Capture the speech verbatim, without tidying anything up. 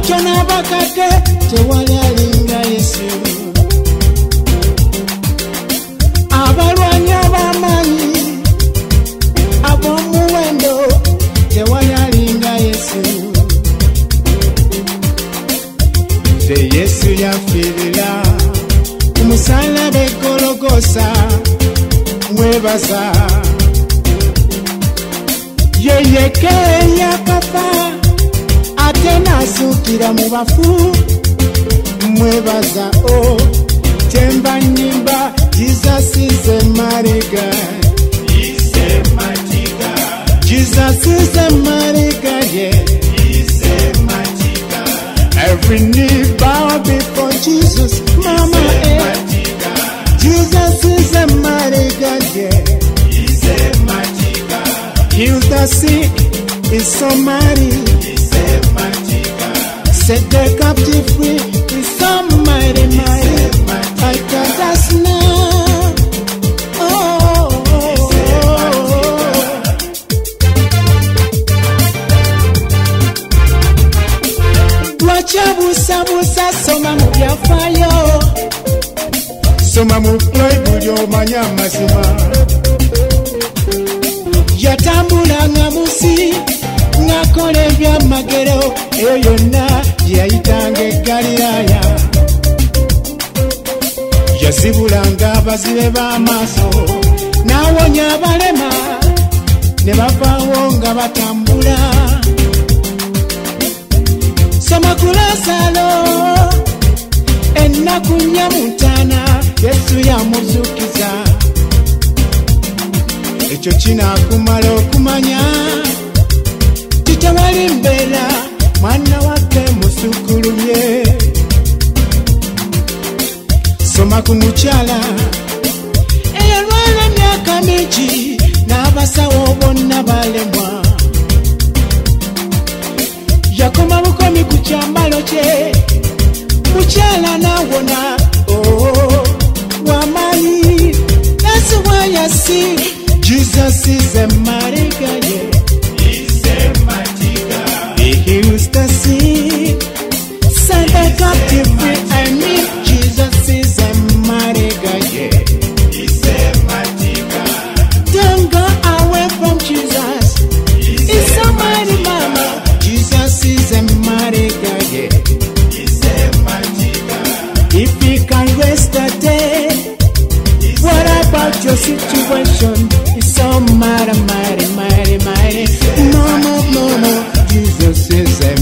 abato n'abakadde tewali alinga Yesu. Abalwanyi ab'amaanyi ab'omuwendo tewali alinga Yesu. Nze Yesu yafiirira ku musaalaba e Gologoosa, mwebaza. Ye yekka eyakafa ate n'azuukira mu bafu, mwebaza. O temba nnyimba Jesus is a mighty God. He's a mighty God. Jesus is a mighty God, yeah. He's a mighty God. Every knee bow before Jesus, mama, eh. Jesus is a mighty God, yeah. He's a mighty God. Heals the sick, is so mighty. He's a mighty God. Set the captive free, is so mighty, mighty. I can't ask now. Oh, oh, oh, oh. Dwacha busa busa soma mu byafaayo. Soma mu Bible omanya amazima. Yatambulanga musi ng'akola ebyamagero, eyo yonna gye yayitanga e Galilaaya. Yazibulanga abazibe b'amaaso, n'awonya abalema ne bavaawo nga batambula. Soma ku Lazaalo, ennaku nnya mu ntaana Yesu yamuzuukiza. Ekyo kinaakumala okumanya ti tewali mbeera mwana waffe musukulumye. Soma ku mukyala eyalwala emyaka mingi n'abasawo bonna balemwa. Yakoma bukomi ku kyambalo kye, mukyala n'awona. Oh, wamaanyi. That's why I sing Jesus is a mighty God, yeah. He's a mighty God. He heals the sick, set the captive free. I mean Jesus is a mighty God, yeah. He's a mighty God. Don't go away from Jesus. He's He's so mighty, mama. Jesus is a mighty God, yeah. He's a mighty God. If he can rest the dead, what about your situation? It's so mighty, mighty, mighty, mighty. No, no, no, no. Jesus is a